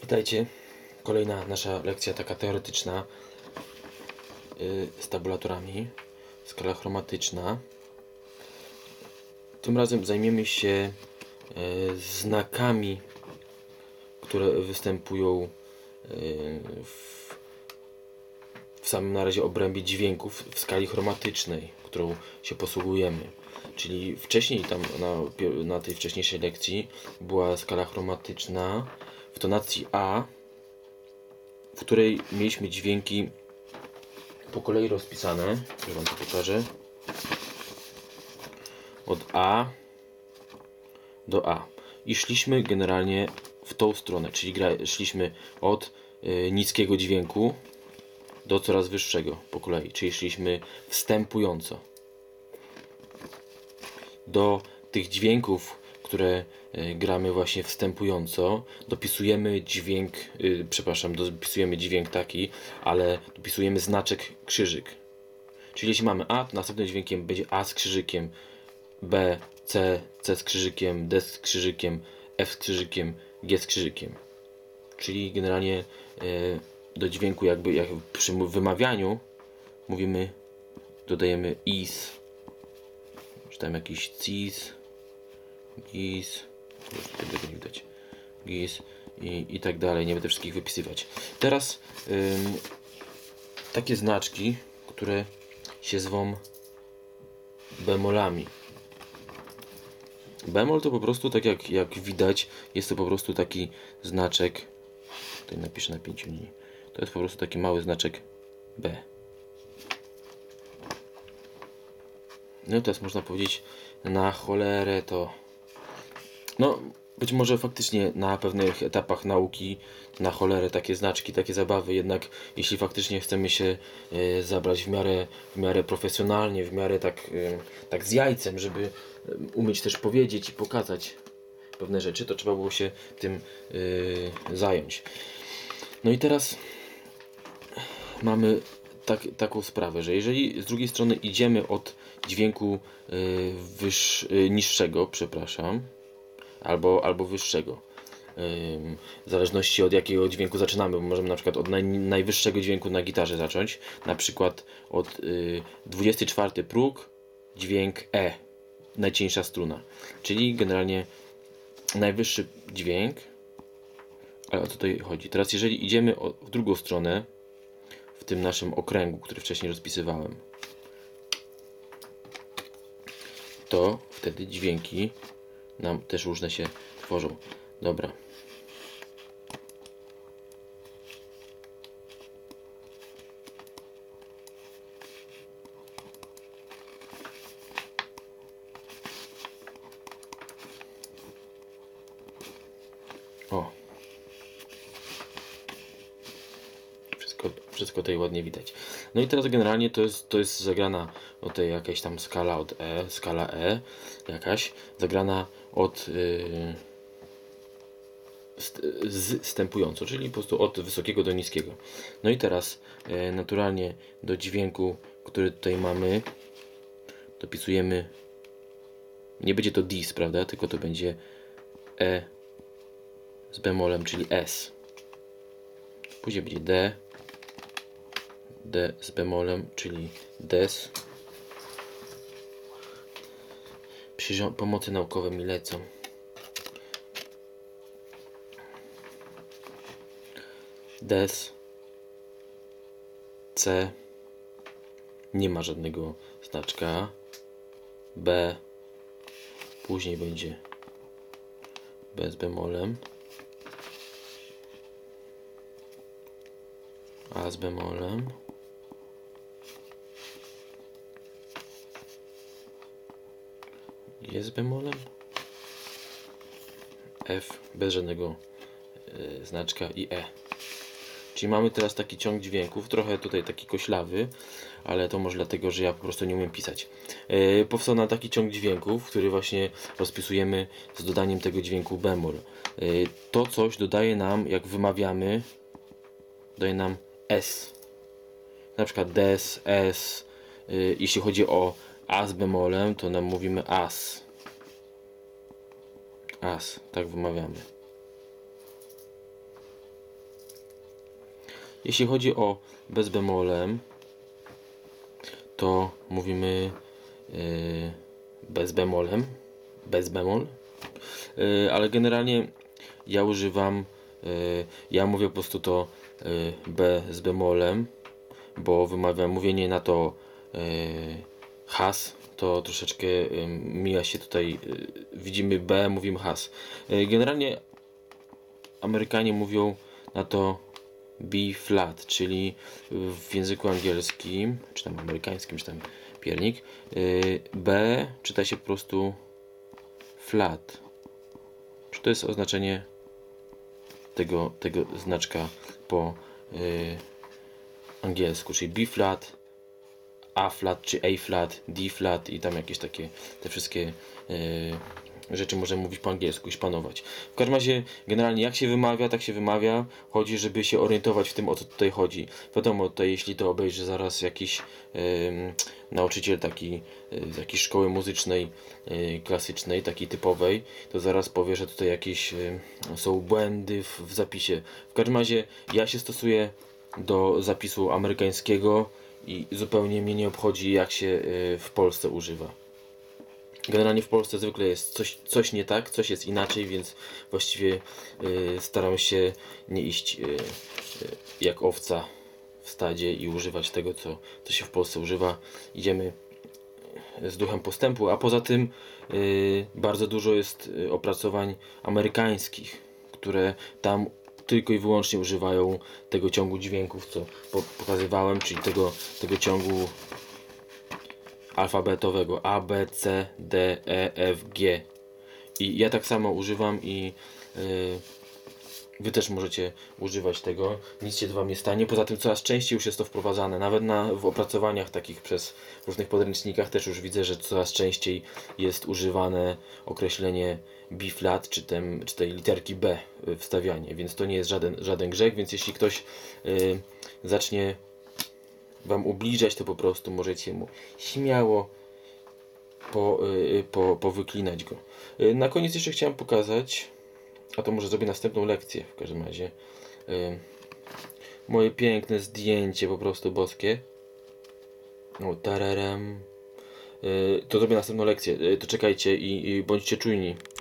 Witajcie. Kolejna nasza lekcja taka teoretyczna z tabulatorami. Skala chromatyczna. Tym razem zajmiemy się znakami, które występują w samym na razie obrębie dźwięków w skali chromatycznej, którą się posługujemy. Czyli wcześniej tam na tej wcześniejszej lekcji była skala chromatyczna w tonacji A, w której mieliśmy dźwięki po kolei rozpisane. Już wam to pokażę. Od A do A. I szliśmy generalnie w tą stronę, czyli szliśmy od niskiego dźwięku do coraz wyższego po kolei, czyli szliśmy wstępująco. Do tych dźwięków, które gramy właśnie wstępująco, dopisujemy dźwięk, dopisujemy dźwięk taki, ale dopisujemy znaczek krzyżyk. Czyli jeśli mamy A, to następnym dźwiękiem będzie A z krzyżykiem, B, C, C z krzyżykiem, D z krzyżykiem, F z krzyżykiem, G z krzyżykiem. Czyli generalnie do dźwięku jak przy wymawianiu mówimy, dodajemy is, czy tam jakiś cis, gis, tego nie widać, gis i tak dalej. Nie będę wszystkich wypisywać. Teraz takie znaczki, które się zwą bemolami. Bemol to po prostu, tak jak widać, jest to po prostu taki znaczek. Tutaj napiszę na 5 linii. To jest po prostu taki mały znaczek B. No i teraz można powiedzieć, na cholerę to... No, być może faktycznie na pewnych etapach nauki na cholerę takie znaczki, takie zabawy, jednak jeśli faktycznie chcemy się zabrać w miarę profesjonalnie, w miarę tak z jajcem, żeby umieć też powiedzieć i pokazać pewne rzeczy, to trzeba było się tym zająć. No i teraz mamy taką sprawę, że jeżeli z drugiej strony idziemy od dźwięku niższego, albo wyższego, w zależności od jakiego dźwięku zaczynamy, bo możemy na przykład od najwyższego dźwięku na gitarze zacząć, na przykład od 24 próg, dźwięk E, najcieńsza struna, czyli generalnie najwyższy dźwięk. Ale o co tutaj chodzi? Teraz jeżeli idziemy w drugą stronę, w tym naszym okręgu, który wcześniej rozpisywałem, to wtedy dźwięki nam też różne się tworzą. Dobra. O. Wszystko tutaj ładnie widać. No i teraz generalnie to jest zagrana o tej jakaś tam skala od E, skala E jakaś, zagrana od zstępująco, czyli po prostu od wysokiego do niskiego. No i teraz naturalnie do dźwięku, który tutaj mamy, dopisujemy, nie będzie to dis, prawda, tylko to będzie E z bemolem, czyli S. Później będzie D, D z bemolem, czyli des. Pomocy naukowe mi lecą. Des, C, nie ma żadnego znaczka, B, później będzie B z bemolem, A z bemolem, G z bemolem, F bez żadnego znaczka i E. Czyli mamy teraz taki ciąg dźwięków, trochę tutaj taki koślawy, ale to może dlatego, że ja po prostu nie umiem pisać. Powstał nam taki ciąg dźwięków, który właśnie rozpisujemy z dodaniem tego dźwięku bemol. To coś dodaje nam, jak wymawiamy, daje nam S. Na przykład des, S. Jeśli chodzi o A z bemolem, to nam mówimy as. As, tak wymawiamy. Jeśli chodzi o bez bemolem, to mówimy bez bemolem, bez bemol, ale generalnie ja używam, ja mówię po prostu to B z bemolem, bo wymawiam mówienie na to has, to troszeczkę mija się tutaj, widzimy B, mówimy has. Generalnie Amerykanie mówią na to B flat, czyli w języku angielskim, czy tam amerykańskim, czy tam piernik, B czyta się po prostu flat. Czy to jest oznaczenie tego znaczka po angielsku, czyli B flat, A flat, czy A flat, D flat i tam jakieś takie, te wszystkie rzeczy możemy mówić po angielsku i szpanować. W każdym razie, generalnie jak się wymawia, tak się wymawia. Chodzi, żeby się orientować w tym, o co tutaj chodzi. Wiadomo, tutaj jeśli to obejrzy zaraz jakiś nauczyciel taki z jakiejś szkoły muzycznej, klasycznej, takiej typowej, to zaraz powie, że tutaj jakieś są błędy w zapisie. W każdym razie, ja się stosuję do zapisu amerykańskiego i zupełnie mnie nie obchodzi, jak się w Polsce używa. Generalnie w Polsce zwykle jest coś nie tak, coś jest inaczej, więc właściwie staram się nie iść jak owca w stadzie i używać tego, co się w Polsce używa. Idziemy z duchem postępu, a poza tym bardzo dużo jest opracowań amerykańskich, które tam tylko i wyłącznie używają tego ciągu dźwięków, co pokazywałem, czyli tego ciągu alfabetowego A, B, C, D, E, F, G. I ja tak samo używam i wy też możecie używać tego. Nic się wam nie stanie. Poza tym coraz częściej już jest to wprowadzane. Nawet w opracowaniach takich przez różnych podręcznikach też już widzę, że coraz częściej jest używane określenie B flat, czy tej literki B wstawianie. Więc to nie jest żaden grzech, więc jeśli ktoś zacznie wam ubliżać, to po prostu możecie mu śmiało powyklinać go. Na koniec jeszcze chciałem pokazać, a to może zrobię następną lekcję w każdym razie, moje piękne zdjęcie, po prostu boskie. O, tararam. To zrobię następną lekcję, to czekajcie i bądźcie czujni.